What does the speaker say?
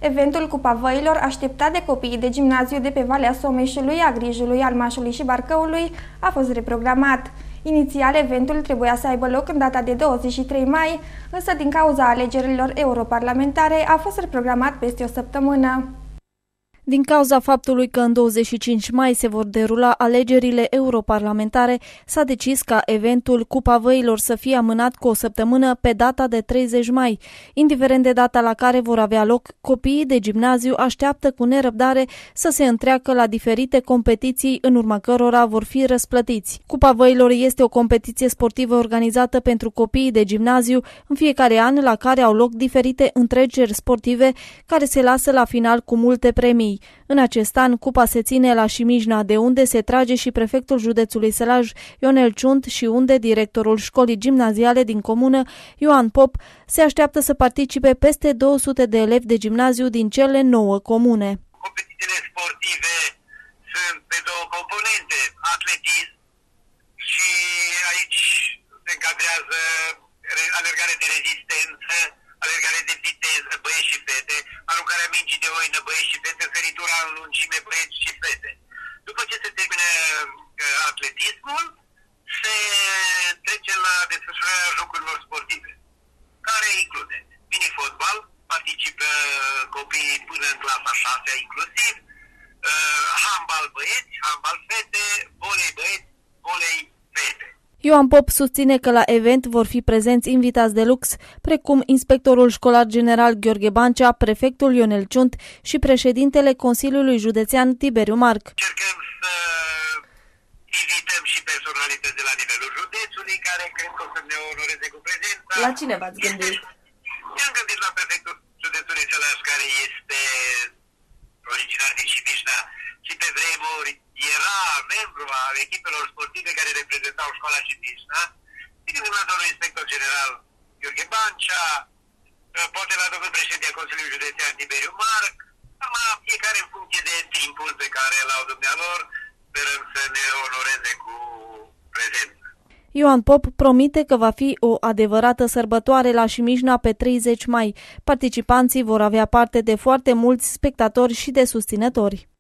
Eventul Cupa Văilor, așteptat de copiii de gimnaziu de pe Valea Someșului, a Grijului, Almașului și Barcăului, a fost reprogramat. Inițial, eventul trebuia să aibă loc în data de 23 mai, însă din cauza alegerilor europarlamentare a fost reprogramat peste o săptămână. Din cauza faptului că în 25 mai se vor derula alegerile europarlamentare, s-a decis ca eventul Cupa Văilor să fie amânat cu o săptămână pe data de 30 mai. Indiferent de data la care vor avea loc, copiii de gimnaziu așteaptă cu nerăbdare să se întreacă la diferite competiții în urma cărora vor fi răsplătiți. Cupa Văilor este o competiție sportivă organizată pentru copiii de gimnaziu în fiecare an, la care au loc diferite întreceri sportive care se lasă la final cu multe premii. În acest an, cupa se ține la Șimijna, de unde se trage și prefectul județului Sălaj, Ionel Ciunt, și unde directorul școlii gimnaziale din comună, Ioan Pop, se așteaptă să participe peste 200 de elevi de gimnaziu din cele 9 comune. Competițiile sportive sunt pe două componente, atletism, și aici se încadrează alergare de rezistență, alergare de viteză, băieți și fete, aruncarea mingii de oină, băieți și fete, săritura în lungime, băieți și fete. După ce se termină atletismul, se trece la desfășurarea jocurilor sportive, care include mini-fotbal, participă copiii până în clasa 6 inclusiv, handbal băieți, handbal fete, volei băieți, volei fete. Ioan Pop susține că la event vor fi prezenți invitați de lux, precum inspectorul școlar general Gheorghe Bancea, prefectul Ionel Ciunt și președintele Consiliului Județean Tiberiu Marc. Încercăm să invităm și personalități de la nivelul județului, care cred că o să ne onoreze cu prezența. La cine v-ați gândit? Ne-am gândit la prefectul județului Sălaj, care este originar din Șimijna și pe vremuri era membru al echipelor sportive care reprezentau școala Șimijna. Bine, la domnul inspector general Gheorghe Bancea, poate la domnul președinte al Consiliului Județean Tiberiu Marc, la fiecare în funcție de timpul pe care l-au dumnealor, sperăm să ne onoreze cu prezență. Ioan Pop promite că va fi o adevărată sărbătoare la Șimijna pe 30 mai. Participanții vor avea parte de foarte mulți spectatori și de susținători.